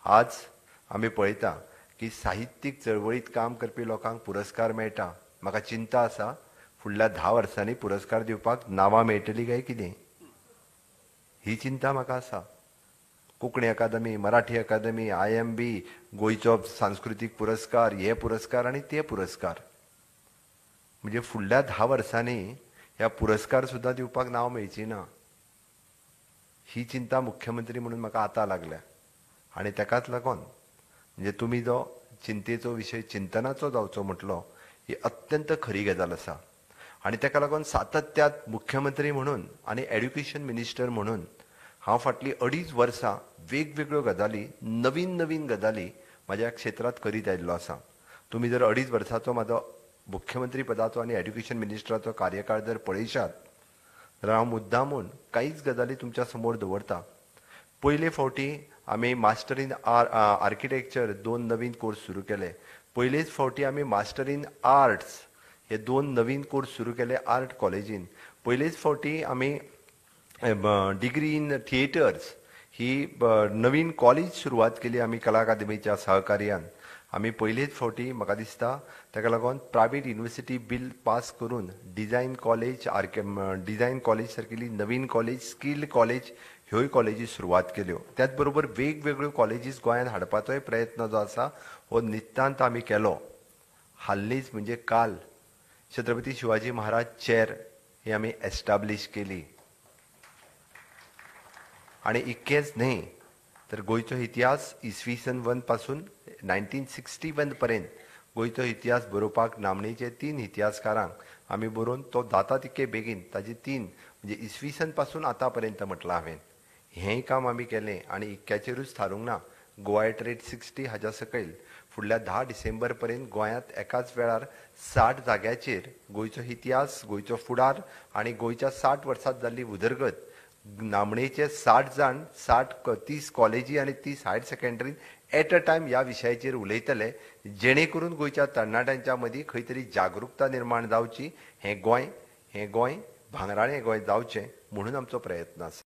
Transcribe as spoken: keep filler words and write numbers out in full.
आज आमी पळयता की साहित्यीक चळवळीत काम करपी लोकांक पुरस्कार मेळटा। म्हाका चिंता आसा फुडल्या धा वर्सांनी पुरस्कार दिवपाक नांवां मेळटलीं काय कितें, ही चिंता म्हाका आसा। Konkani Akademi, Marathi Akademi, I M B, गोंयचो सांस्कृतीक पुरस्कार, हे पुरस्कार आनी ते पुरस्कार, म्हणजे फुडल्या धा वर्सांनी ह्या पुरस्कार सुद्दां दिवपाक नांव मेळची ना, ही चिंता मुख्यमंत्री म्हणून म्हाका आतां लागल्या। आनी ताकाच लागून म्हणजे तुमी जो चिंतेचो विशय चिंतनाचो जावचो म्हटलो, ही अत्यंत खरी गजाल आसा। आनी ताका लागून सातत्यात मुख्यमंत्री म्हणून आनी एड्युकेशन मिनिस्टर म्हणून हांव फाटलीं अडीच वर्सां वेगवेगळ्यो गजाली, नवीन नवीन गजाली म्हाज्या क्षेत्रांत करीत आयिल्लो आसा। तुमी जर अडीच वर्सांचो म्हाजो मुख्यमंत्री पदाचो आनी एड्युकेशन मिनिस्टराचो कार्यकाळ जर पळयशात जाल्यार हांव मुद्दामून कांयच गजाली तुमच्या समोर दवरता। पयले फावटी आमी मास्टर इन आर आर्किटेक्चर दोन नवीन कोर्स सुरू केले। पयलेच फावटी आमी मास्टर इन आर्ट्स हे दोन नवीन कोर्स सुरू केले आर्ट कॉलेजीन। पयलेच फावटी आमी डिग्री इन थिएटर्स ही नवीन कॉलेज सुरवात केली आमी कला अकादमीच्या सहकार्यान। आमी पयलेच फावटी म्हाका दिसता ताका लागून प्रायवेट युनिवर्सिटी बिल पास करून डिझायन कॉलेज आर्के डिझायन कॉलेज सारकिली नवीन कॉलेज, स्किल्ड कॉलेज ह्योय कॉलेजी सुरवात केल्यो। त्याच बरोबर वेगवेगळ्यो कॉलेजीस गोंयांत हाडपाचोय प्रयत्न जो आसा हो नितांत आमी केलो। हाल्लीच म्हणजे काल छत्रपती शिवाजी महाराज चेर ही आमी एस्टाब्लीश केली। आनी इतकेंच न्हय तर गोंयचो इतिहास इसवी सन वन पासून नायन्टीन सिक्स्टी वन पर्यंत गोंयचो इतिहास बरोवपाक नामनेचे तीन इतिहासकारांक आमी बरोवन तो जाता तितके बेगीन ताजे तीन म्हणजे इसवी सन पासून आतां पर्यंत म्हटलां हांवें, हेंय काम आमी केलें। आनी इतक्याचेरूच थारूंक ना, गोवा ट्रेड सिक्स्टी हाच्या सकयल फुडल्या धा डिसेंबर पर्यंत गोंयांत एकाच वेळार साठ जाग्याचेर गोंयचो इतिहास, गोंयचो फुडार आनी गोंयच्या साठ वर्सांत जाल्ली उदरगत नामनेचे साठ जाण साठ तीस कॉलेजी आनी तीस हायर सेकंडरीन एट अ टायम ह्या विशयाचेर उलयतले, जेणे करून गोंयच्या तरणाट्यांच्या मदीं खंय तरी जागरूकता निर्माण जावची। हें गोंय हें गोंय भांगराळें गोंय जावचें म्हणून आमचो प्रयत्न आसा।